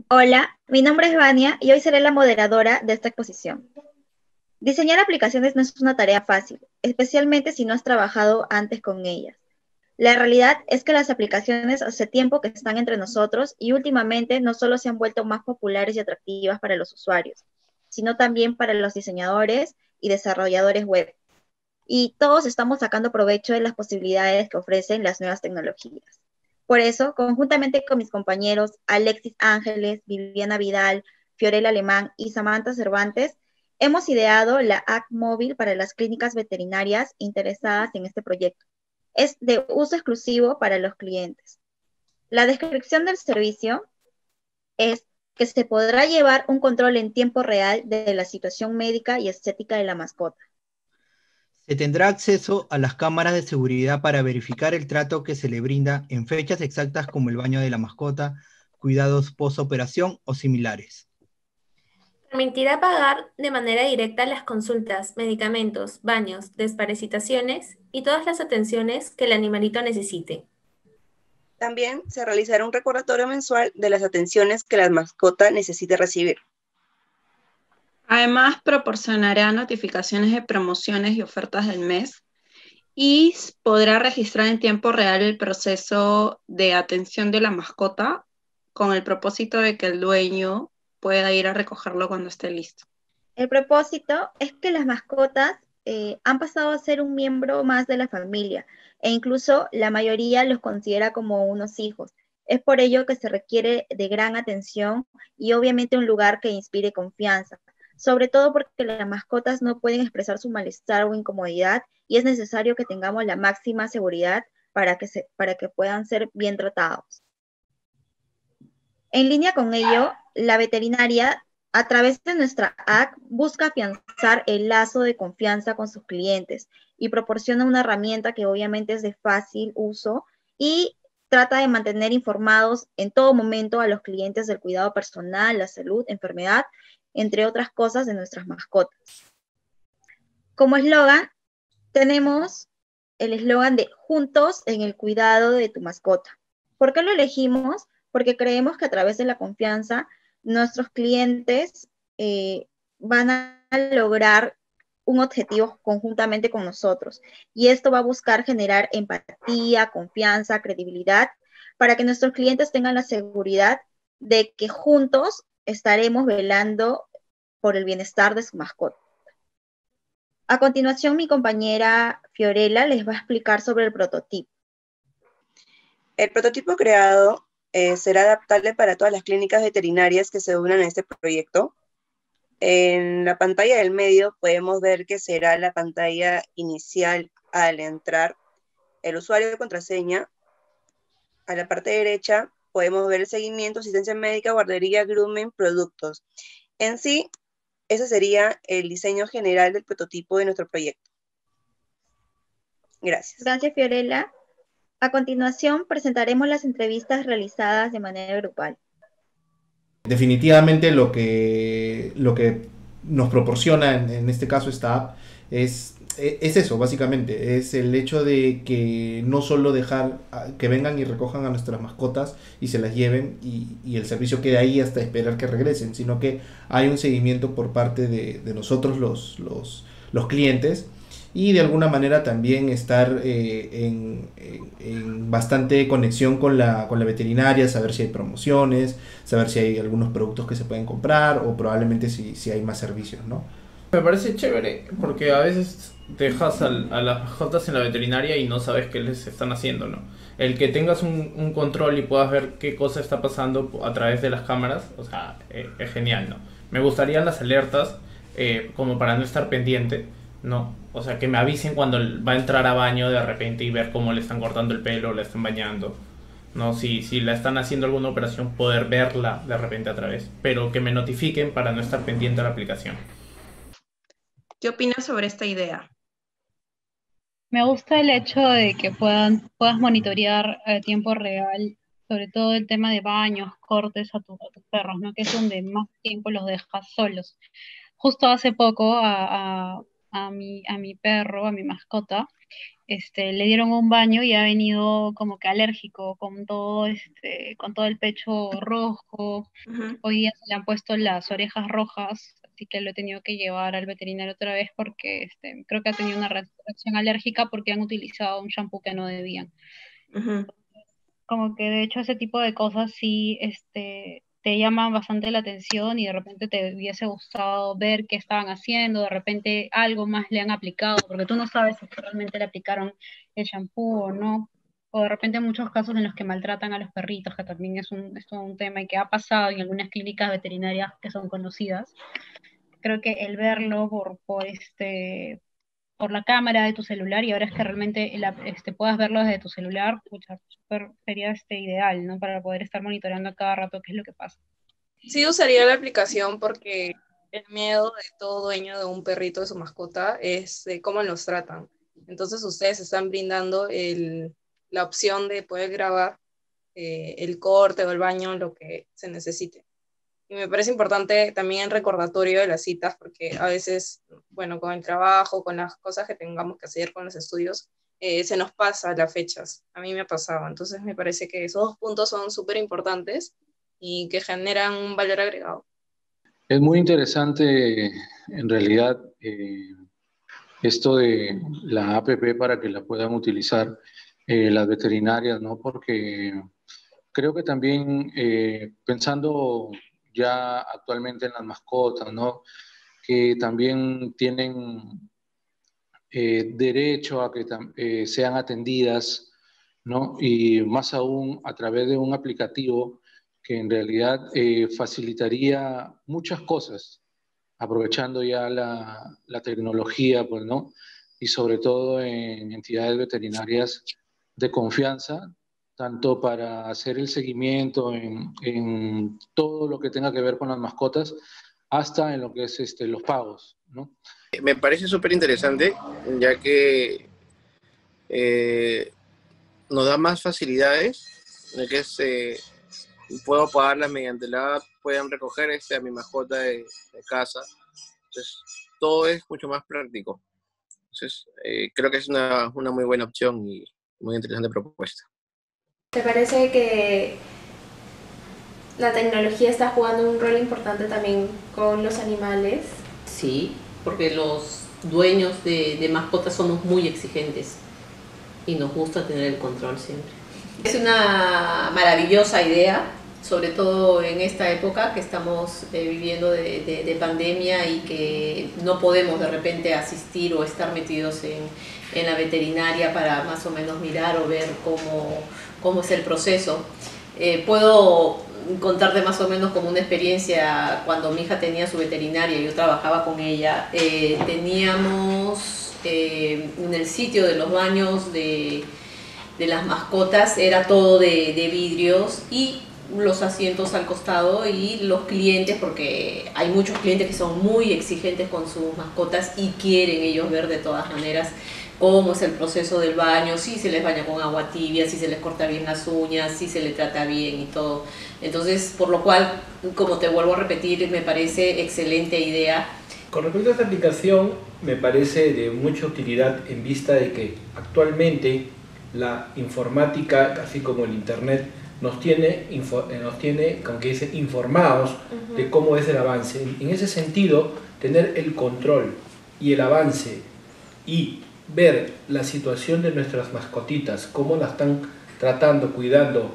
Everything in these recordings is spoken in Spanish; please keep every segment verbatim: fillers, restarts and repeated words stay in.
Hola, mi nombre es Vania y hoy seré la moderadora de esta exposición. Diseñar aplicaciones no es una tarea fácil, especialmente si no has trabajado antes con ellas. La realidad es que las aplicaciones hace tiempo que están entre nosotros y últimamente no solo se han vuelto más populares y atractivas para los usuarios, sino también para los diseñadores y desarrolladores web. Y todos estamos sacando provecho de las posibilidades que ofrecen las nuevas tecnologías. Por eso, conjuntamente con mis compañeros Alexis Ángeles, Viviana Vidal, Fiorella Alemán y Samantha Cervantes, hemos ideado la app móvil para las clínicas veterinarias interesadas en este proyecto. Es de uso exclusivo para los clientes. La descripción del servicio es que se podrá llevar un control en tiempo real de la situación médica y estética de la mascota. Se tendrá acceso a las cámaras de seguridad para verificar el trato que se le brinda en fechas exactas como el baño de la mascota, cuidados post-operación o similares. Permitirá pagar de manera directa las consultas, medicamentos, baños, desparasitaciones y todas las atenciones que el animalito necesite. También se realizará un recordatorio mensual de las atenciones que la mascota necesite recibir. Además, proporcionará notificaciones de promociones y ofertas del mes y podrá registrar en tiempo real el proceso de atención de la mascota con el propósito de que el dueño pueda ir a recogerlo cuando esté listo. El propósito es que las mascotas eh, han pasado a ser un miembro más de la familia e incluso la mayoría los considera como unos hijos. Es por ello que se requiere de gran atención y obviamente un lugar que inspire confianza, sobre todo porque las mascotas no pueden expresar su malestar o incomodidad y es necesario que tengamos la máxima seguridad para que, se, para que puedan ser bien tratados. En línea con ello, la veterinaria, a través de nuestra app, busca afianzar el lazo de confianza con sus clientes y proporciona una herramienta que obviamente es de fácil uso y trata de mantener informados en todo momento a los clientes del cuidado personal, la salud, enfermedad, entre otras cosas de nuestras mascotas. Como eslogan, tenemos el eslogan de Juntos en el cuidado de tu mascota. ¿Por qué lo elegimos? Porque creemos que a través de la confianza nuestros clientes eh, van a lograr un objetivo conjuntamente con nosotros. Y esto va a buscar generar empatía, confianza, credibilidad, para que nuestros clientes tengan la seguridad de que juntos estaremos velando por el bienestar de su mascota. A continuación, mi compañera Fiorella les va a explicar sobre el prototipo. El prototipo creado eh, será adaptable para todas las clínicas veterinarias que se unan a este proyecto. En la pantalla del medio podemos ver que será la pantalla inicial al entrar, el usuario de contraseña. A la parte derecha podemos ver el seguimiento, asistencia médica, guardería, grooming, productos. En sí, ese sería el diseño general del prototipo de nuestro proyecto. Gracias. Gracias, Fiorella. A continuación, presentaremos las entrevistas realizadas de manera grupal. Definitivamente lo que, lo que nos proporciona en, en este caso esta app es, es eso, básicamente, es el hecho de que no solo dejar que vengan y recojan a nuestras mascotas y se las lleven y, y el servicio quede ahí hasta esperar que regresen, sino que hay un seguimiento por parte de, de nosotros los, los, los clientes y de alguna manera también estar eh, en, en, en bastante conexión con la, con la veterinaria, saber si hay promociones, saber si hay algunos productos que se pueden comprar o probablemente si, si hay más servicios, ¿no? Me parece chévere porque a veces dejas al, a las mascotas en la veterinaria y no sabes qué les están haciendo, ¿no? El que tengas un, un control y puedas ver qué cosa está pasando a través de las cámaras, o sea, eh, es genial, ¿no? Me gustarían las alertas eh, como para no estar pendiente, ¿no? O sea, que me avisen cuando va a entrar a baño de repente y ver cómo le están cortando el pelo o le están bañando. No, si, si la están haciendo alguna operación, poder verla de repente a través, pero que me notifiquen para no estar pendiente de la aplicación. ¿Qué opinas sobre esta idea? Me gusta el hecho de que puedan, puedas monitorear a tiempo real, sobre todo el tema de baños, cortes a, tu- a tus perros, ¿no? Que es donde más tiempo los dejas solos. Justo hace poco a, a- a mi, a mi perro, a mi mascota, este, le dieron un baño y ha venido como que alérgico, con todo, este, con todo el pecho rojo. Ujú. Hoy día se le han puesto las orejas rojas, así que lo he tenido que llevar al veterinario otra vez porque este, creo que ha tenido una reacción alérgica porque han utilizado un shampoo que no debían. Ujú. Como que de hecho ese tipo de cosas sí este, te llaman bastante la atención y de repente te hubiese gustado ver qué estaban haciendo, de repente algo más le han aplicado, porque tú no sabes si realmente le aplicaron el shampoo o no, o de repente muchos casos en los que maltratan a los perritos, que también es un, es todo un tema y que ha pasado en algunas clínicas veterinarias que son conocidas. Creo que el verlo por, por este por la cámara de tu celular y ahora es que realmente la- este, puedas verlo desde tu celular, pucha, súper- sería este ideal, ¿no? Para poder estar monitoreando a cada rato qué es lo que pasa. Sí usaría la aplicación porque el miedo de todo dueño de un perrito, de su mascota, es de cómo los tratan. Entonces ustedes están brindando el, la opción de poder grabar eh, el corte o el baño, lo que se necesite. Y me parece importante también el recordatorio de las citas, porque a veces, bueno, con el trabajo, con las cosas que tengamos que hacer, con los estudios, eh, se nos pasa las fechas. A mí me ha pasado. Entonces me parece que esos dos puntos son súper importantes y que generan un valor agregado. Es muy interesante, en realidad, eh, esto de la A P P para que la puedan utilizar eh, las veterinarias, ¿no? Porque creo que también eh, pensando ya actualmente en las mascotas, ¿no? Que también tienen eh, derecho a que eh, sean atendidas, ¿no? Y más aún a través de un aplicativo que en realidad eh, facilitaría muchas cosas, aprovechando ya la, la tecnología, pues, ¿no? Y sobre todo en entidades veterinarias de confianza, tanto para hacer el seguimiento en, en todo lo que tenga que ver con las mascotas, hasta en lo que es este, los pagos, ¿no? Me parece súper interesante, ya que eh, nos da más facilidades, ya que se, puedo pagarlas mediante la app, pueden recoger este, a mi mascota de, de casa. Entonces, todo es mucho más práctico. Entonces, eh, creo que es una, una muy buena opción y muy interesante propuesta. ¿Te parece que la tecnología está jugando un rol importante también con los animales? Sí, porque los dueños de, de mascotas somos muy exigentes y nos gusta tener el control siempre. Es una maravillosa idea, sobre todo en esta época que estamos eh, viviendo de, de, de pandemia y que no podemos de repente asistir o estar metidos en, en la veterinaria para más o menos mirar o ver cómo, cómo es el proceso. Eh, puedo contarte más o menos como una experiencia cuando mi hija tenía su veterinaria y yo trabajaba con ella. Eh, teníamos eh, en el sitio de los baños de, de las mascotas, era todo de, de vidrios y los asientos al costado y los clientes, porque hay muchos clientes que son muy exigentes con sus mascotas y quieren ellos ver de todas maneras cómo es el proceso del baño, si se les baña con agua tibia, si se les corta bien las uñas, si se les trata bien y todo. Entonces, por lo cual, como te vuelvo a repetir, me parece excelente idea. Con respecto a esta aplicación, me parece de mucha utilidad en vista de que actualmente la informática, así como el internet, nos tiene, info, nos tiene como que dice, informados uh-huh. de cómo es el avance. En ese sentido, tener el control y el avance y ver la situación de nuestras mascotitas, cómo la están tratando, cuidando,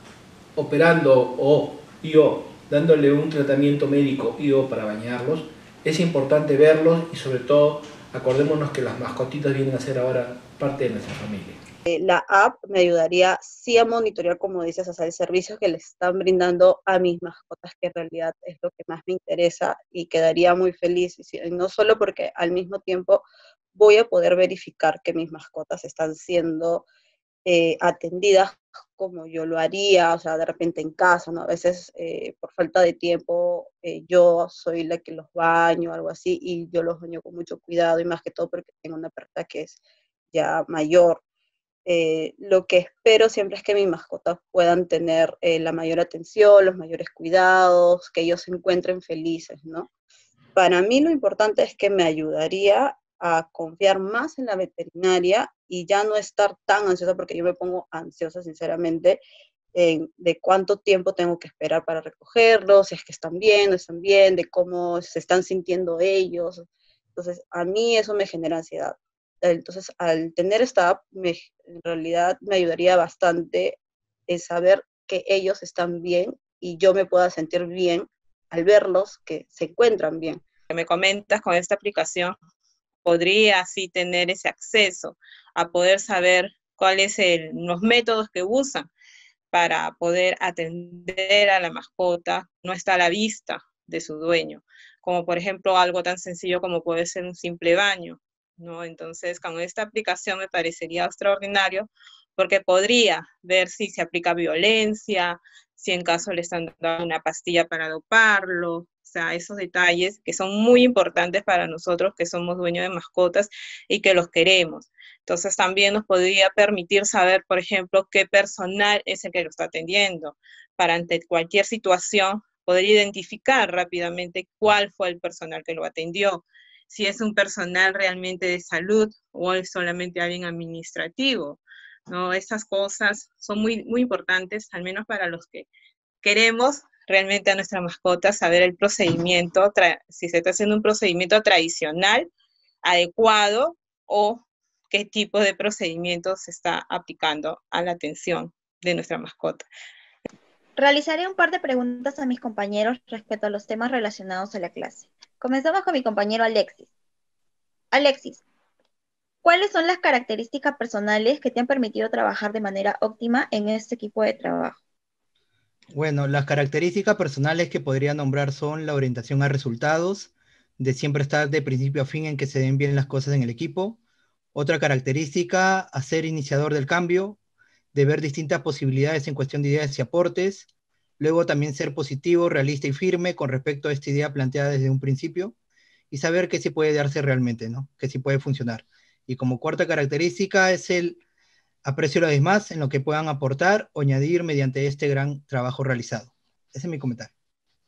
operando o, y o dándole un tratamiento médico y o para bañarlos, es importante verlos y sobre todo acordémonos que las mascotitas vienen a ser ahora parte de nuestra familia. La app me ayudaría sí a monitorear, como dices, o sea, el servicio que le están brindando a mis mascotas, que en realidad es lo que más me interesa y quedaría muy feliz, no solo porque al mismo tiempo voy a poder verificar que mis mascotas están siendo eh, atendidas como yo lo haría, o sea, de repente en casa, ¿no? A veces eh, por falta de tiempo eh, yo soy la que los baño o algo así y yo los baño con mucho cuidado y más que todo porque tengo una perrita que es ya mayor. Eh, lo que espero siempre es que mis mascotas puedan tener eh, la mayor atención, los mayores cuidados, que ellos se encuentren felices, ¿no? Para mí lo importante es que me ayudaría a confiar más en la veterinaria y ya no estar tan ansiosa, porque yo me pongo ansiosa, sinceramente, eh, de cuánto tiempo tengo que esperar para recogerlos, si es que están bien, no están bien, de cómo se están sintiendo ellos. Entonces, a mí eso me genera ansiedad. Entonces, al tener esta app, me, en realidad me ayudaría bastante en saber que ellos están bien y yo me pueda sentir bien al verlos que se encuentran bien. Que me comentas, con esta aplicación podría así tener ese acceso a poder saber cuáles son los métodos que usan para poder atender a la mascota, no está a la vista de su dueño, como por ejemplo algo tan sencillo como puede ser un simple baño, ¿no? Entonces, con esta aplicación me parecería extraordinario, porque podría ver si se aplica violencia, si en caso le están dando una pastilla para doparlo, o sea, esos detalles que son muy importantes para nosotros que somos dueños de mascotas y que los queremos. Entonces también nos podría permitir saber, por ejemplo, qué personal es el que lo está atendiendo, para ante cualquier situación poder identificar rápidamente cuál fue el personal que lo atendió, si es un personal realmente de salud o es solamente alguien administrativo, ¿no? Estas cosas son muy, muy importantes, al menos para los que queremos realmente a nuestra mascota, saber el procedimiento, si se está haciendo un procedimiento tradicional, adecuado, o qué tipo de procedimiento se está aplicando a la atención de nuestra mascota. Realizaré un par de preguntas a mis compañeros respecto a los temas relacionados a la clase. Comenzamos con mi compañero Alexis. Alexis, ¿cuáles son las características personales que te han permitido trabajar de manera óptima en este equipo de trabajo? Bueno, las características personales que podría nombrar son la orientación a resultados, de siempre estar de principio a fin en que se den bien las cosas en el equipo. Otra característica, a ser iniciador del cambio, de ver distintas posibilidades en cuestión de ideas y aportes. Luego también ser positivo, realista y firme con respecto a esta idea planteada desde un principio y saber que sí puede darse realmente, ¿no? Que sí puede funcionar. Y como cuarta característica es el aprecio a los demás en lo que puedan aportar o añadir mediante este gran trabajo realizado. Ese es mi comentario.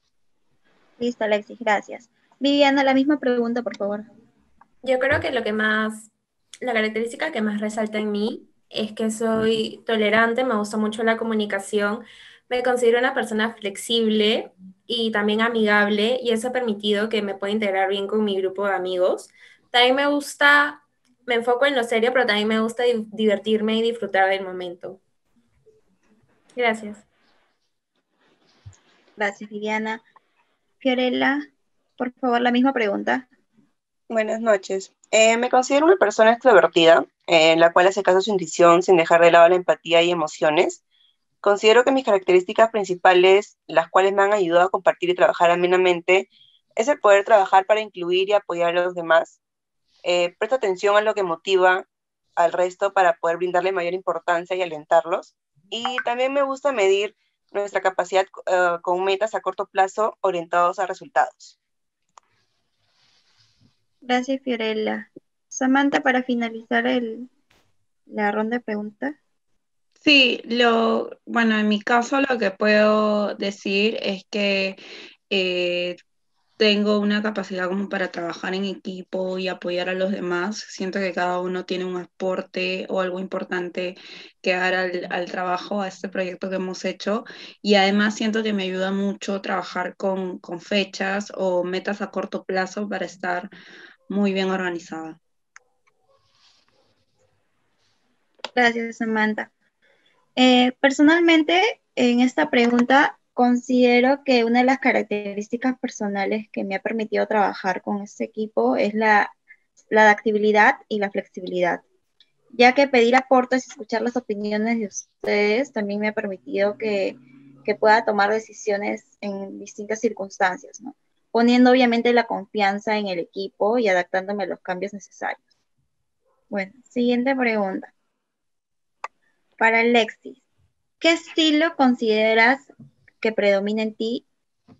Listo, Alexis, gracias. Viviana, la misma pregunta, por favor. Yo creo que lo que más, la característica que más resalta en mí es que soy tolerante, me gusta mucho la comunicación, me considero una persona flexible y también amigable, y eso ha permitido que me pueda integrar bien con mi grupo de amigos. También me gusta, me enfoco en lo serio, pero también me gusta di- divertirme y disfrutar del momento. Gracias. Gracias, Viviana. Fiorella, por favor, la misma pregunta. Buenas noches. Eh, me considero una persona extrovertida, eh, en la cual hace caso a su intuición sin dejar de lado la empatía y emociones. Considero que mis características principales, las cuales me han ayudado a compartir y trabajar amenamente, es el poder trabajar para incluir y apoyar a los demás. Eh, presto atención a lo que motiva al resto para poder brindarle mayor importancia y alentarlos. Y también me gusta medir nuestra capacidad uh, con metas a corto plazo orientados a resultados. Gracias, Fiorella. Samantha, para finalizar el, la ronda de preguntas. Sí, lo, bueno, en mi caso lo que puedo decir es que eh, tengo una capacidad como para trabajar en equipo y apoyar a los demás. Siento que cada uno tiene un aporte o algo importante que dar al, al trabajo, a este proyecto que hemos hecho. Y además siento que me ayuda mucho trabajar con, con fechas o metas a corto plazo para estar muy bien organizada. Gracias, Samantha. Eh, personalmente, en esta pregunta, considero que una de las características personales que me ha permitido trabajar con este equipo es la, la adaptabilidad y la flexibilidad, ya que pedir aportes y escuchar las opiniones de ustedes también me ha permitido que, que pueda tomar decisiones en distintas circunstancias, ¿no? Poniendo obviamente la confianza en el equipo y adaptándome a los cambios necesarios. Bueno, siguiente pregunta. Para Alexis, ¿qué estilo consideras que predomina en ti?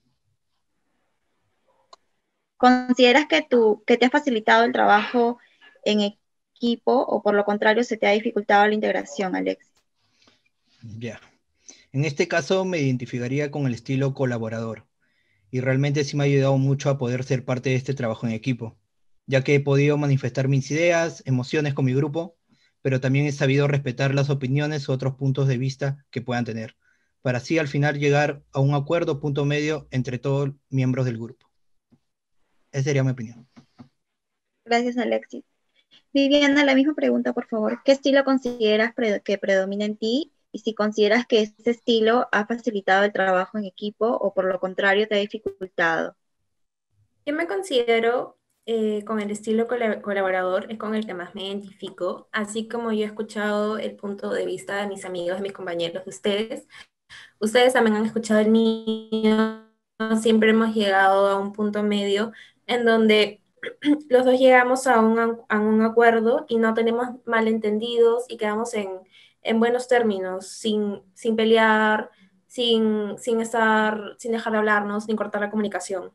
¿Consideras que, tu, que te ha facilitado el trabajo en equipo o por lo contrario se te ha dificultado la integración, Alexis? Ya. En este caso me identificaría con el estilo colaborador y realmente sí me ha ayudado mucho a poder ser parte de este trabajo en equipo, ya que he podido manifestar mis ideas, emociones con mi grupo, pero también he sabido respetar las opiniones u otros puntos de vista que puedan tener, para así al final llegar a un acuerdo punto medio entre todos los miembros del grupo. Esa sería mi opinión. Gracias, Alexis. Viviana, la misma pregunta, por favor. ¿Qué estilo consideras pre- que predomina en ti? Y si consideras que este estilo ha facilitado el trabajo en equipo o por lo contrario te ha dificultado. Yo me considero eh, con el estilo colab- colaborador, es con el que más me identifico, así como yo he escuchado el punto de vista de mis amigos, de mis compañeros, de ustedes. Ustedes también han escuchado el mío, siempre hemos llegado a un punto medio en donde los dos llegamos a un, a un acuerdo y no tenemos malentendidos y quedamos en, en buenos términos, sin, sin pelear, sin, sin, estar, sin dejar de hablarnos, sin cortar la comunicación.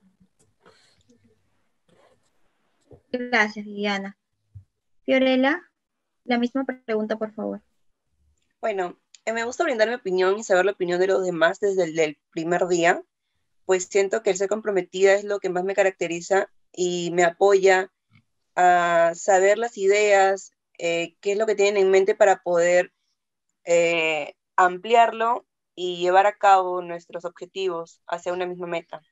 Gracias, Viviana. Fiorella, la misma pregunta, por favor. Bueno, eh, me gusta brindar mi opinión y saber la opinión de los demás desde el del primer día, pues siento que el ser comprometida es lo que más me caracteriza y me apoya a saber las ideas, eh, qué es lo que tienen en mente para poder eh, ampliarlo y llevar a cabo nuestros objetivos hacia una misma meta.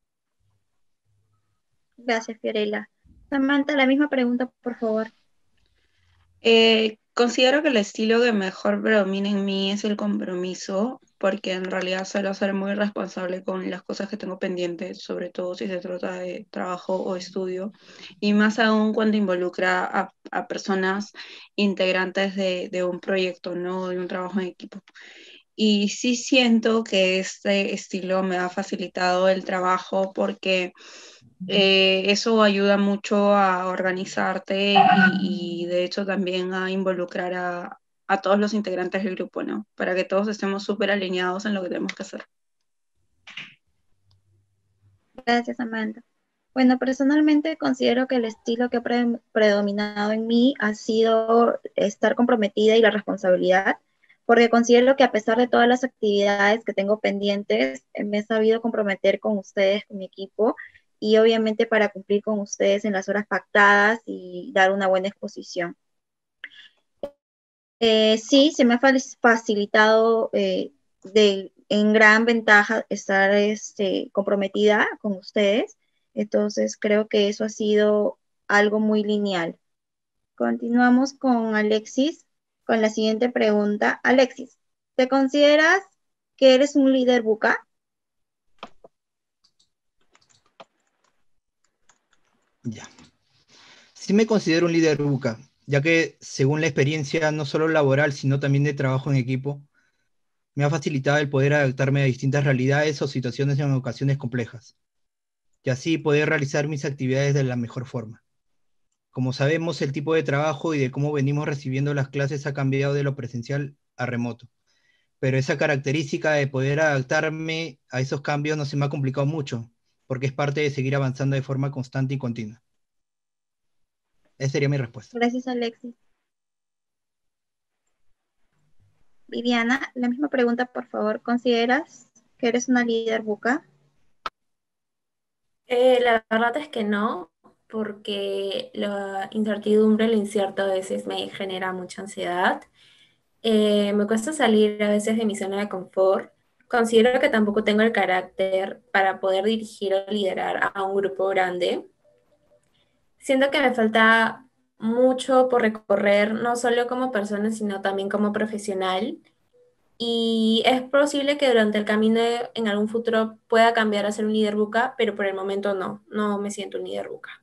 Gracias, Fiorella. Samantha, la misma pregunta, por favor. Eh, considero que el estilo que mejor predomina en mí es el compromiso, porque en realidad suelo ser muy responsable con las cosas que tengo pendientes, sobre todo si se trata de trabajo o estudio, y más aún cuando involucra a, a personas integrantes de, de un proyecto, ¿no? De un trabajo en equipo. Y sí siento que este estilo me ha facilitado el trabajo porque eh, eso ayuda mucho a organizarte y, y de hecho también a involucrar a, a todos los integrantes del grupo, ¿no? Para que todos estemos súper alineados en lo que tenemos que hacer. Gracias, Samantha. Bueno, personalmente considero que el estilo que ha pre- predominado en mí ha sido estar comprometida y la responsabilidad, porque considero que a pesar de todas las actividades que tengo pendientes, eh, me he sabido comprometer con ustedes, con mi equipo, y obviamente para cumplir con ustedes en las horas pactadas y dar una buena exposición. Eh, sí, se me ha fa- facilitado eh, de, en gran ventaja estar este, comprometida con ustedes. Entonces creo que eso ha sido algo muy lineal. Continuamos con Alexis, con la siguiente pregunta. Alexis, ¿te consideras que eres un líder buca? Ya. Sí me considero un líder buca, ya que según la experiencia no solo laboral, sino también de trabajo en equipo, me ha facilitado el poder adaptarme a distintas realidades o situaciones en ocasiones complejas, y así poder realizar mis actividades de la mejor forma. Como sabemos, el tipo de trabajo y de cómo venimos recibiendo las clases ha cambiado de lo presencial a remoto, pero esa característica de poder adaptarme a esos cambios no se me ha complicado mucho, porque es parte de seguir avanzando de forma constante y continua. Esa sería mi respuesta. Gracias, Alexis. Viviana, la misma pregunta, por favor. ¿Consideras que eres una líder buca? Eh, la verdad es que no, porque la incertidumbre, lo incierto a veces me genera mucha ansiedad. Eh, me cuesta salir a veces de mi zona de confort. Considero que tampoco tengo el carácter para poder dirigir o liderar a un grupo grande. Siento que me falta mucho por recorrer, no solo como persona, sino también como profesional. Y es posible que durante el camino en algún futuro pueda cambiar a ser un líder buca, pero por el momento no, no me siento un líder buca.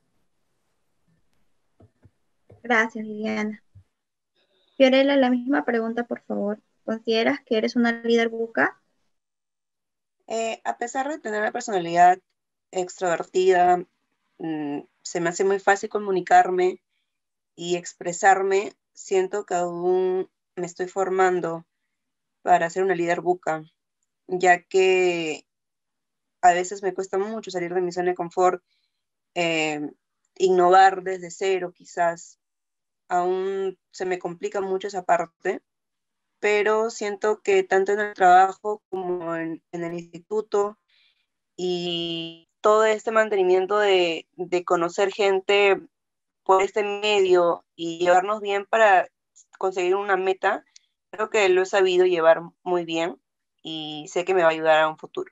Gracias, Viviana. Fiorella, la misma pregunta, por favor. ¿Consideras que eres una líder buca? Eh, a pesar de tener una personalidad extrovertida, mm, se me hace muy fácil comunicarme y expresarme. Siento que aún me estoy formando para ser una líder buca, ya que a veces me cuesta mucho salir de mi zona de confort, eh, innovar desde cero quizás. Aún se me complica mucho esa parte, pero siento que tanto en el trabajo como en, en el instituto y todo este mantenimiento de, de conocer gente por este medio y llevarnos bien para conseguir una meta, creo que lo he sabido llevar muy bien y sé que me va a ayudar a un futuro.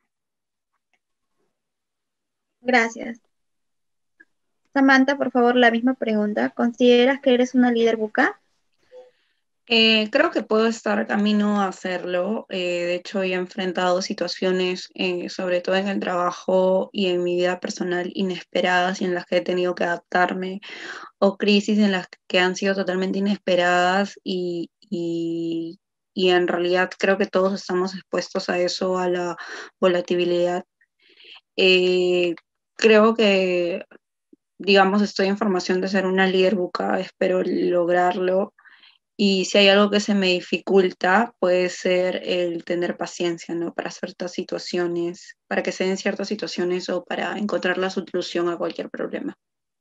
Gracias. Samantha, por favor, la misma pregunta. ¿Consideras que eres una líder buca? Eh, creo que puedo estar camino a hacerlo. Eh, de hecho, he enfrentado situaciones, eh, sobre todo en el trabajo y en mi vida personal, inesperadas y en las que he tenido que adaptarme, o crisis en las que han sido totalmente inesperadas y, y, y en realidad creo que todos estamos expuestos a eso, a la volatilidad. Eh, creo que, digamos, estoy en formación de ser una líder buca, espero lograrlo. Y si hay algo que se me dificulta, puede ser el tener paciencia, ¿no? Para ciertas situaciones, para que se den ciertas situaciones o para encontrar la solución a cualquier problema.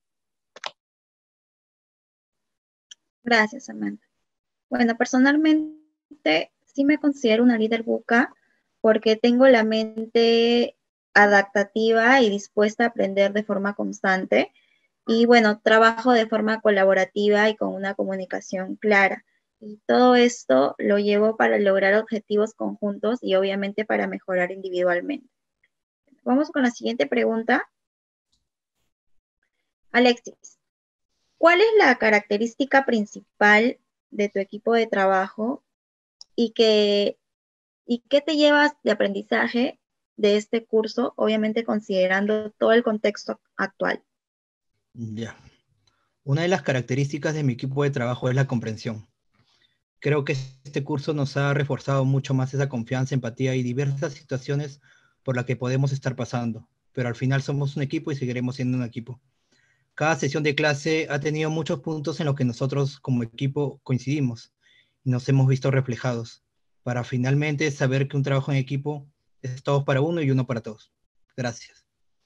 Gracias, Samantha. Bueno, personalmente sí me considero una líder buca porque tengo la mente adaptativa y dispuesta a aprender de forma constante. Y bueno, trabajo de forma colaborativa y con una comunicación clara. Y todo esto lo llevo para lograr objetivos conjuntos y obviamente para mejorar individualmente. Vamos con la siguiente pregunta. Alexis, ¿cuál es la característica principal de tu equipo de trabajo y qué, y qué te llevas de aprendizaje de este curso, obviamente considerando todo el contexto actual? Ya. Una de las características de mi equipo de trabajo es la comprensión. Creo que este curso nos ha reforzado mucho más esa confianza, empatía y diversas situaciones por las que podemos estar pasando. Pero al final somos un equipo y seguiremos siendo un equipo. Cada sesión de clase ha tenido muchos puntos en los que nosotros como equipo coincidimos y nos hemos visto reflejados, para finalmente saber que un trabajo en equipo es todos para uno y uno para todos. Gracias.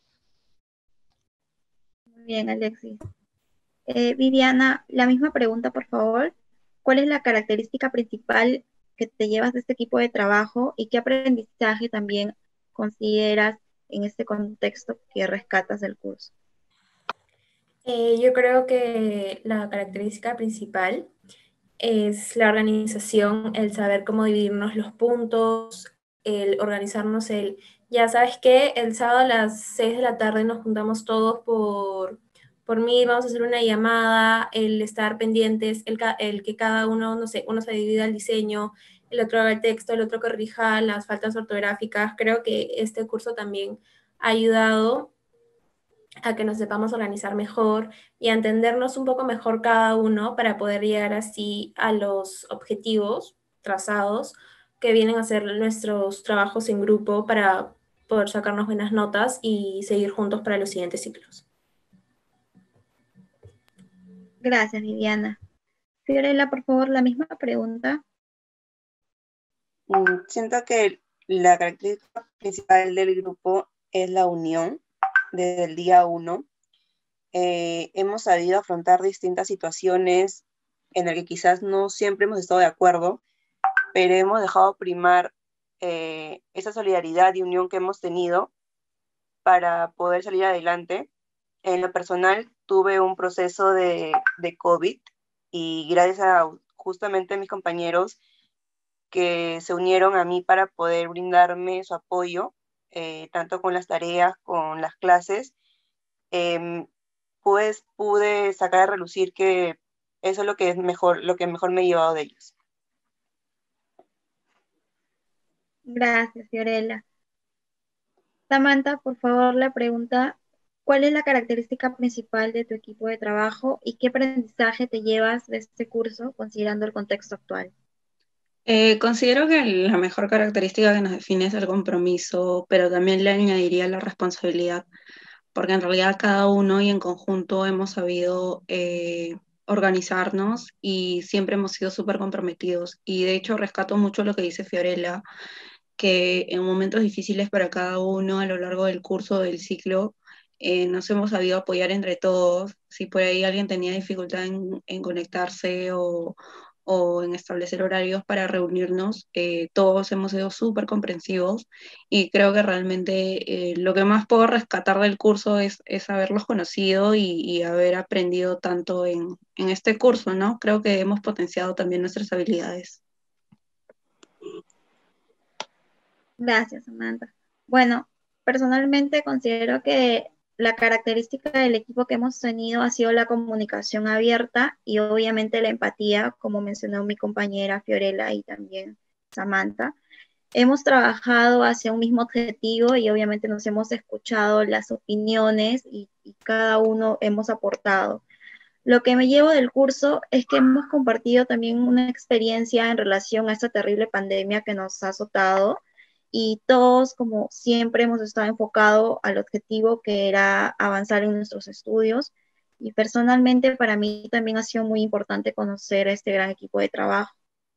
Muy bien, Alexis. Eh, Viviana, la misma pregunta, por favor. ¿Cuál es la característica principal que te llevas de este equipo de trabajo y qué aprendizaje también consideras en este contexto que rescatas del curso? Eh, yo creo que la característica principal es la organización, el saber cómo dividirnos los puntos, el organizarnos, el, ya sabes que el sábado a las seis de la tarde nos juntamos todos por, por mí, vamos a hacer una llamada, el estar pendientes, el, el que cada uno, no sé, uno se divida el diseño, el otro haga el texto, el otro corrija las faltas ortográficas. Creo que este curso también ha ayudado a que nos sepamos organizar mejor y a entendernos un poco mejor cada uno para poder llegar así a los objetivos trazados que vienen a ser nuestros trabajos en grupo para poder sacarnos buenas notas y seguir juntos para los siguientes ciclos. Gracias, Viviana. Fiorella, por favor, la misma pregunta. Siento que la característica principal del grupo es la unión. Desde el día uno eh, hemos sabido afrontar distintas situaciones en las que quizás no siempre hemos estado de acuerdo, pero hemos dejado primar eh, esa solidaridad y unión que hemos tenido para poder salir adelante. En lo personal tuve un proceso de, de COVID y gracias a justamente mis compañeros que se unieron a mí para poder brindarme su apoyo, Eh, tanto con las tareas, con las clases, eh, pues pude sacar a relucir que eso es lo que es mejor, lo que mejor me he llevado de ellos. Gracias, Fiorella. Samantha, por favor, la pregunta, ¿cuál es la característica principal de tu equipo de trabajo y qué aprendizaje te llevas de este curso considerando el contexto actual? Eh, considero que la mejor característica que nos define es el compromiso, pero también le añadiría la responsabilidad, porque en realidad cada uno y en conjunto hemos sabido eh, organizarnos y siempre hemos sido súper comprometidos. Y de hecho rescato mucho lo que dice Fiorella, que en momentos difíciles para cada uno a lo largo del curso del ciclo eh, nos hemos sabido apoyar entre todos. Si por ahí alguien tenía dificultad en, en conectarse o o en establecer horarios para reunirnos. Eh, todos hemos sido súper comprensivos y creo que realmente eh, lo que más puedo rescatar del curso es, es haberlos conocido y, y haber aprendido tanto en, en este curso, ¿no? Creo que hemos potenciado también nuestras habilidades. Gracias, Samantha. Bueno, personalmente considero que la característica del equipo que hemos tenido ha sido la comunicación abierta y obviamente la empatía, como mencionó mi compañera Fiorella y también Samantha. Hemos trabajado hacia un mismo objetivo y obviamente nos hemos escuchado las opiniones y, y cada uno hemos aportado. Lo que me llevo del curso es que hemos compartido también una experiencia en relación a esta terrible pandemia que nos ha azotado y todos, como siempre, hemos estado enfocados al objetivo que era avanzar en nuestros estudios. Y personalmente para mí también ha sido muy importante conocer a este gran equipo de trabajo.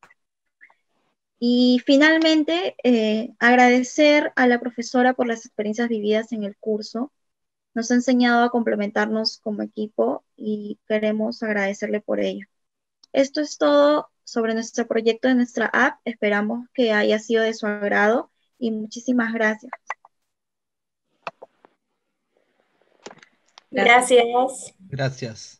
Y finalmente, eh, agradecer a la profesora por las experiencias vividas en el curso. Nos ha enseñado a complementarnos como equipo y queremos agradecerle por ello. Esto es todo sobre nuestro proyecto de nuestra app. Esperamos que haya sido de su agrado y muchísimas gracias. Gracias. Gracias.